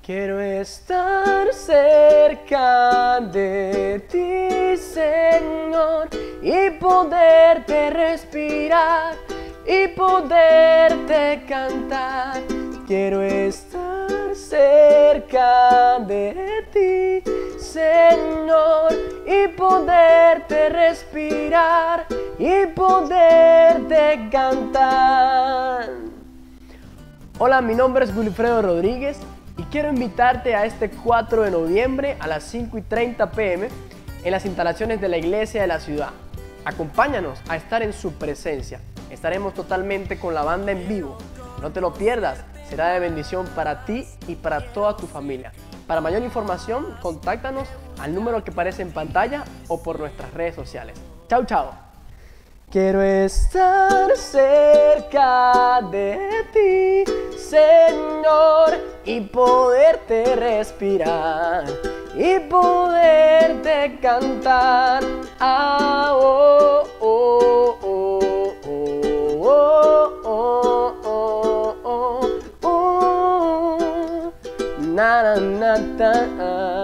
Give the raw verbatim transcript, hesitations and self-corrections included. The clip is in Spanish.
Quiero estar cerca de ti, Señor, y poderte respirar y poderte cantar. Quiero estar cerca de ti, Señor, y poderte respirar y poderte cantar. Hola, mi nombre es Wilfredo Rodríguez y quiero invitarte a este cuatro de noviembre a las cinco y treinta p m en las instalaciones de la iglesia de la ciudad. Acompáñanos a estar en su presencia. Estaremos totalmente con la banda en vivo. No te lo pierdas, será de bendición para ti y para toda tu familia. Para mayor información, contáctanos al número que aparece en pantalla o por nuestras redes sociales. Chao, chao. Quiero estar cerca de ti, Señor, y poderte respirar y poderte cantar. Ah, oh, oh, oh, oh, oh, oh, oh, oh, oh, na, na, na, na.